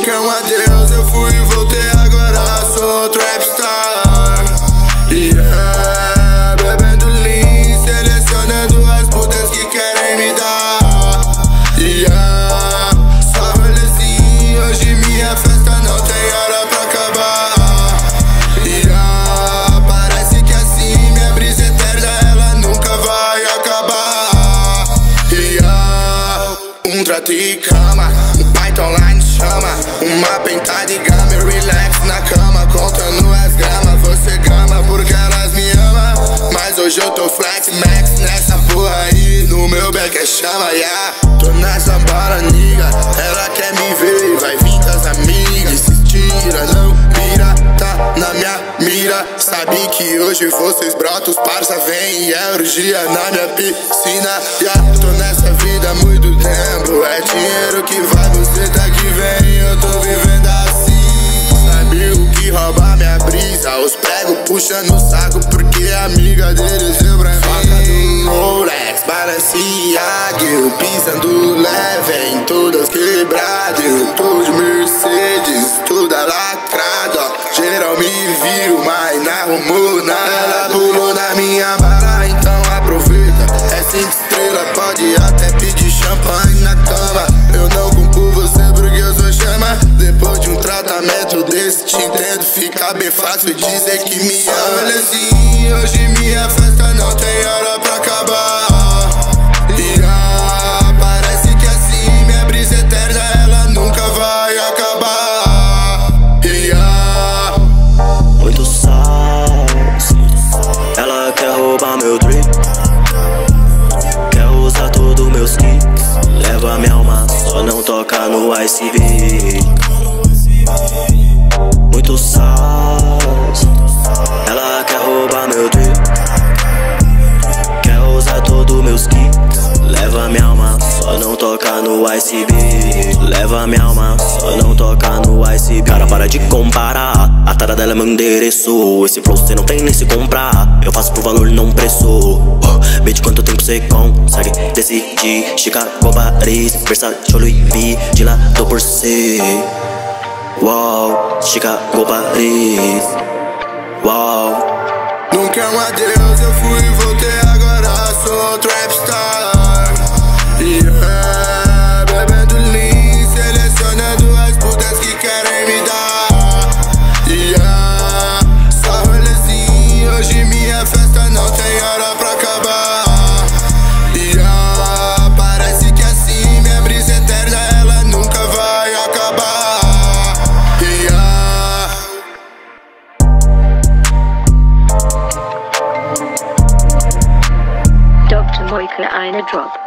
Nunca é um adeus, eu fui e voltei, agora sou trapstar. Yeah, bebendo lean, selecionando as putas que querem me dar. Yeah, só rolezinho, hoje minha festa não tem hora pra acabar. Yeah, parece que assim minha brisa eterna ela nunca vai acabar. Yeah, um trato e cama, um Python line chama, uma pentada e gama, eu relax na cama, contando as gramas. Você grama porque elas me amam, mas hoje eu tô flex max nessa porra aí, no meu back é chama, yeah. Tô nessa bala, niga, ela quer me ver e vai vir com as amigas. Se tira, não pira, tá na minha mira. Sabe que hoje vocês brotam, os parça vem e é orgia na minha piscina, yeah. Tô nessa vida há muito tempo, é dinheiro que vai, você tá que vem, eu tô vivendo assim. Sabe o que rouba minha brisa? Os pregos puxando o saco porque a amiga deles deu pra mim. Foca do Rolex, Balenciaga, eu pisando leve em todas quebradas. Eu tô de Mercedes, toda lacrada, ó. Geral me viu, mas não arrumou nada. Ela pulou na minha bala, então aproveita. É 5 estrelas, pode até pedir champanhe na cama. Eu não culpo você porque eu sou chama. Depois de um tratamento desse te entendo, fica bem fácil dizer que me ama. Olha assim, hoje minha festa não tem hora pra acabar. Yeah, parece que assim minha brisa eterna ela nunca vai acabar. Yeah. Muito sauce, ela quer roubar meu drip, quer usar todos meus kicks, leva minha alma, só não toca no ICB. Muito sauce, ela quer roubar meu drip, quer usar todos meus kicks, leva minha alma, só não toca no ICB. Leva minha alma, só não toca no ICB. Cara, para de comparar, a tara dela é meu endereço. Esse flow cê não tem nem se comprar, eu faço por valor, não preço. Vê quanto tempo cê consegue decidir. Chicago, Paris, Versace, Louis V, de lado por si. Uau, Chicago, Paris. Uau. Nunca é um adeus, eu fui e voltei, agora sou trapstar. Yeah, bebendo lean, selecionando as putas que querem me dar. Yeah, só rolezinho, hoje minha festa não tem hora pra acabar. Yeah, parece que assim minha brisa eterna ela nunca vai acabar. Yeah. Dr. Moika eine Drop.